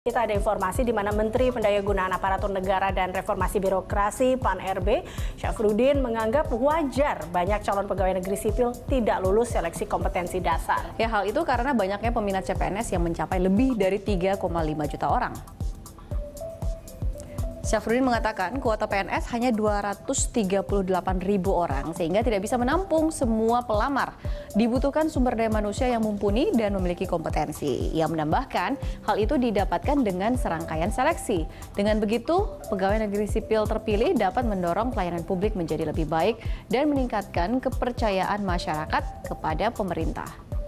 Kita ada informasi di mana Menteri Pendayagunaan Aparatur Negara dan Reformasi Birokrasi (PAN-RB) Syafruddin menganggap wajar banyak calon pegawai negeri sipil tidak lulus seleksi kompetensi dasar. Ya, hal itu karena banyaknya peminat CPNS yang mencapai lebih dari 3,5 juta orang. Syafruddin mengatakan kuota PNS hanya 238.000 orang sehingga tidak bisa menampung semua pelamar. Dibutuhkan sumber daya manusia yang mumpuni dan memiliki kompetensi. Ia menambahkan hal itu didapatkan dengan serangkaian seleksi. Dengan begitu, pegawai negeri sipil terpilih dapat mendorong pelayanan publik menjadi lebih baik dan meningkatkan kepercayaan masyarakat kepada pemerintah.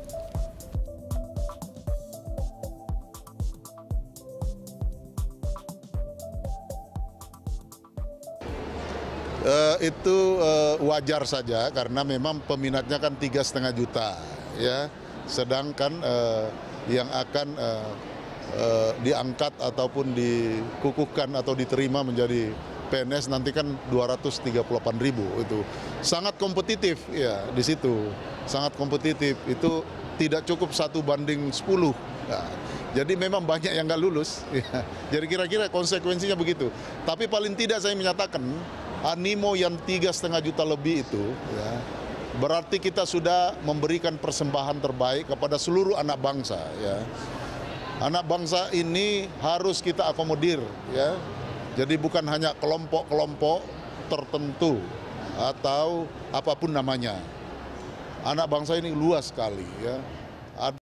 Itu wajar saja karena memang peminatnya kan 3,5 juta, ya. Sedangkan yang akan diangkat ataupun dikukuhkan atau diterima menjadi PNS nanti kan 238.000. Itu sangat kompetitif, ya, di situ sangat kompetitif. Itu tidak cukup 1:10. Ya. Jadi memang banyak yang nggak lulus. Ya. Jadi kira-kira konsekuensinya begitu. Tapi paling tidak saya menyatakan animo yang 3,5 juta lebih itu, ya, berarti kita sudah memberikan persembahan terbaik kepada seluruh anak bangsa. Ya. Anak bangsa ini harus kita akomodir, ya. Jadi bukan hanya kelompok-kelompok tertentu atau apapun namanya. Anak bangsa ini luas sekali, ya.